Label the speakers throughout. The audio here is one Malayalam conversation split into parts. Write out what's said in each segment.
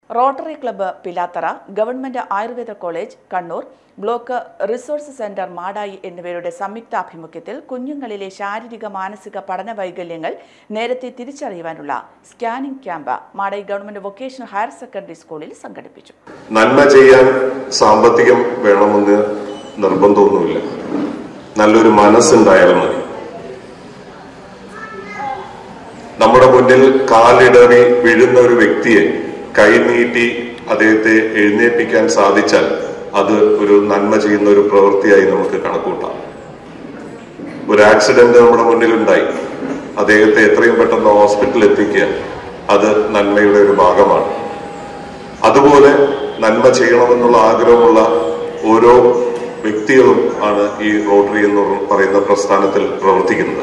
Speaker 1: Rotary club Pilathara, government Ayurveda college Kannur, block resource centre Madayi എന്നിവരുടെ സംയുക്താഭിമുഖ്യത്തിൽ കുഞ്ഞുങ്ങളിലെ ശാരീരിക മാനസിക പഠന വൈകല്യങ്ങൾ നേരത്തെ തിരിച്ചറിയുവാനുള്ള scanning camp Madayi government vocational higher secondary സ്കൂളിൽ സംഘടിപ്പിച്ചു.
Speaker 2: നന്മ ചെയ്യാൻ സാമ്പത്തികം വേണമെന്ന് നിർബന്ധമൊന്നുമില്ല. നല്ലൊരു മനസ്സുണ്ടായാൽ മതി. നമ്മുടെ മുന്നിൽ കാലിടറി വീഴുന്ന ഒരു വ്യക്തിയെ കൈനീട്ടി അദ്ദേഹത്തെ എഴുന്നേൽപ്പിക്കാൻ സാധിച്ചാൽ അത് ഒരു നന്മ ചെയ്യുന്ന ഒരു പ്രവൃത്തിയായി നമുക്ക് കണക്കൂട്ടാം. ഒരു ആക്സിഡന്റ് നമ്മുടെ മുന്നിലുണ്ടായി, അദ്ദേഹത്തെ എത്രയും പെട്ടെന്ന് ഹോസ്പിറ്റലിൽ എത്തിക്കുക, അത് നന്മയുടെ ഒരു ഭാഗമാണ്. അതുപോലെ നന്മ ചെയ്യണമെന്നുള്ള ആഗ്രഹമുള്ള ഓരോ വ്യക്തികളും ആണ് ഈ റോട്ടറി എന്ന് പറയുന്ന പ്രസ്ഥാനത്തിൽ പ്രവർത്തിക്കുന്നത്.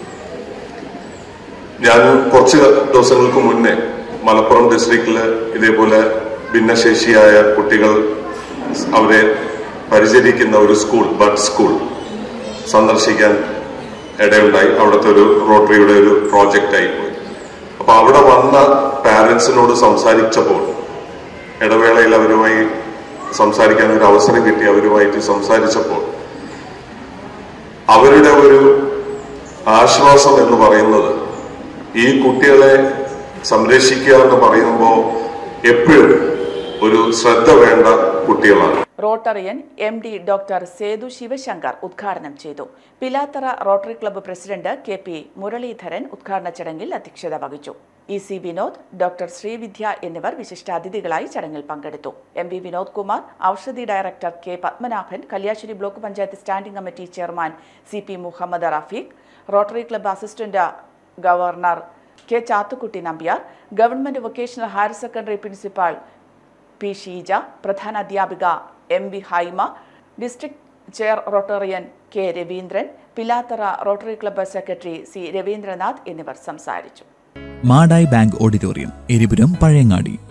Speaker 2: ഞാൻ കുറച്ച് ദിവസങ്ങൾക്ക് മുന്നേ മലപ്പുറം ഡിസ്ട്രിക്റ്റില് ഇതേപോലെ ഭിന്നശേഷിയായ കുട്ടികൾ അവരെ പരിചരിക്കുന്ന ഒരു സ്കൂൾ, ബഡ് സ്കൂൾ സന്ദർശിക്കാൻ ഇടയുണ്ടായി. അവിടുത്തെ ഒരു റോട്ടറിയുടെ ഒരു പ്രോജക്റ്റ് ആയിപ്പോയി. അപ്പൊ അവിടെ വന്ന പാരന്റ്സിനോട് സംസാരിച്ചപ്പോൾ, ഇടവേളയിൽ അവരുമായി സംസാരിക്കാൻ ഒരു അവസരം കിട്ടി, അവരുമായിട്ട് സംസാരിച്ചപ്പോൾ അവരുടെ ഒരു ആശ്വാസം എന്ന് പറയുന്നത്, ഈ കുട്ടികളെ സംരക്ഷിക്കുക എന്ന് പറയുമ്പോൾ എപ്പോഴും ഒരു ശ്രദ്ധ വേണ്ട കുട്ടികളാണ്.
Speaker 1: Rotarian MD doctor Sethu Sivasankar ഉദ്ഘാടനം ചെയ്തു. Pilathara Rotary club president KP Muraleedharan ഉദ്ഘാടന ചടങ്ങിൽ അധ്യക്ഷത വഹിച്ചു. EC വിനോദ്, ഡോക്ടർ ശ്രീവിദ്യ എന്നിവർ വിശിഷ്ടാതിഥികളായി ചടങ്ങിൽ പങ്കെടുത്തു. MV Vinod Kumar, Oushadhi director K Padmanabhan, Kalliasseri block panchayat standing committee chairman CP Muhammad Rafeeq, Rotary club assistant governor K Chathukutty Nambiar, government vocational higher secondary principal P Sheeja, പ്രധാന അധ്യാപിക MV Haima, district chair Rotarian K Raveendran, Pilathara Rotary club secretary C Raveendranath എന്നിവർ സംസാരിച്ചു.
Speaker 3: Madayi bank auditorium, Eripuram, Pazhayangadi.